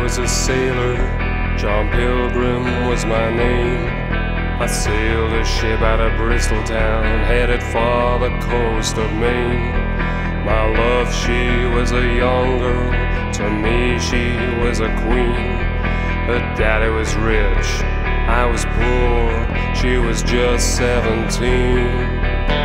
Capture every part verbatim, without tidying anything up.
was a sailor, John Pilgrim was my name. I sailed a ship out of Bristol town, headed for the coast of Maine. My love, she was a young girl, to me she was a queen. Her daddy was rich, I was poor, she was just seventeen.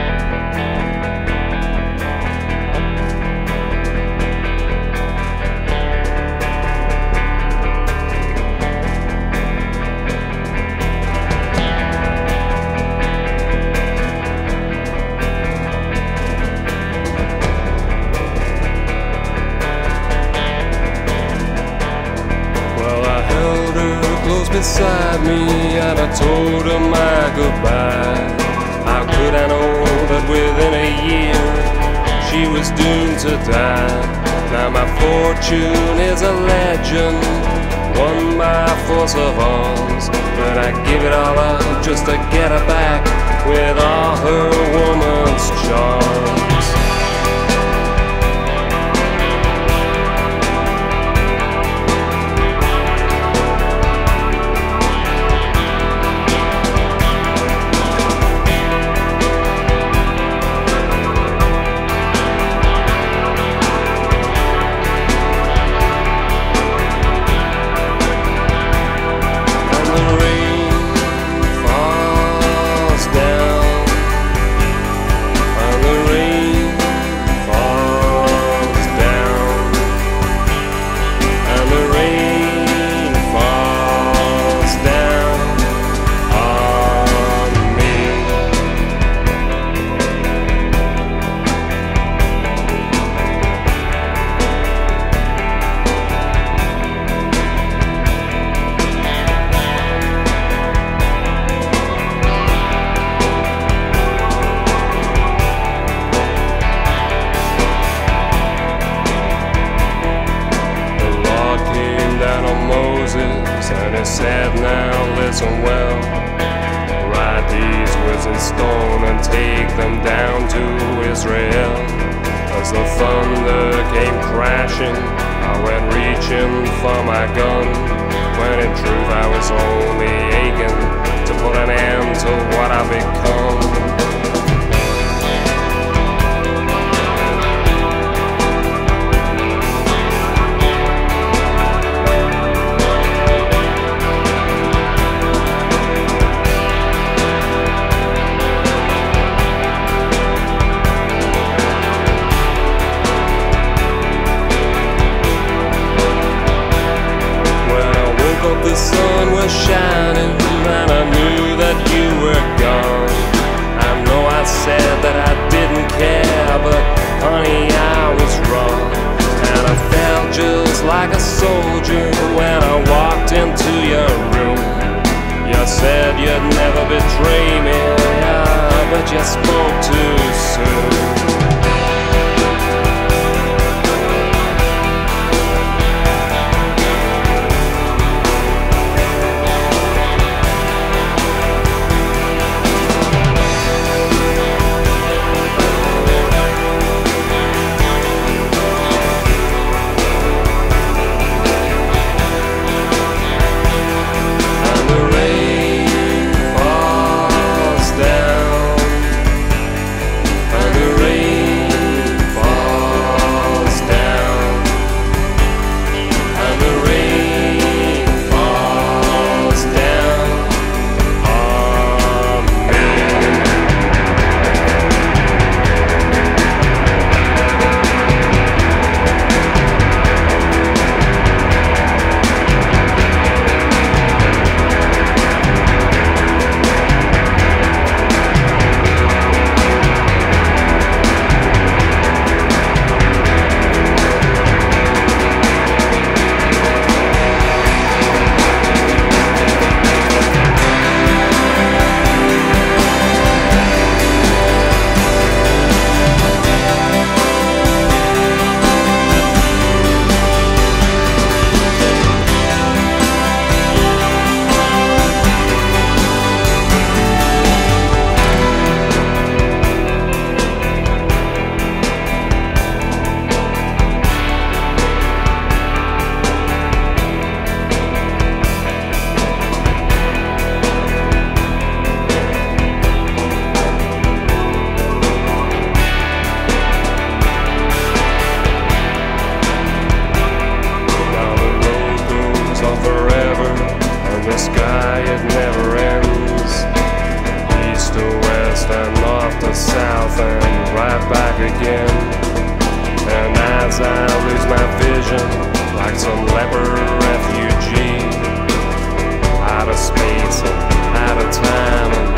Beside me, and I told her my goodbye. How could I know that within a year she was doomed to die? Now my fortune is a legend, won by force of arms, but I give it all up just to get her back with all her woman's charms. And he said, now listen well, write these words in stone and take them down to Israel. As the thunder came crashing, I went reaching for my gun, when in truth I was only aching to put an end to what I've become. The sun was shining and I knew that you were gone. to south and right back again. And as I lose my vision, like some leper refugee, out of space and out of time.